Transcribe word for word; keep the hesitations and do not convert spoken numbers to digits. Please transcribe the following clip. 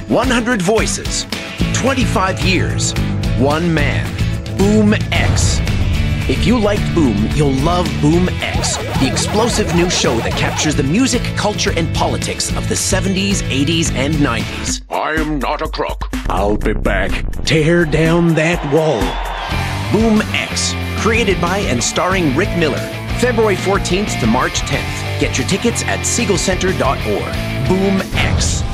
one hundred voices, twenty-five years, one man. Boom X. If you liked Boom, you'll love Boom X, the explosive new show that captures the music, culture, and politics of the seventies, eighties, and nineties. I'm not a crook. I'll be back. Tear down that wall. Boom X, created by and starring Rick Miller. February fourteenth to March tenth. Get your tickets at segal center dot org. Boom X.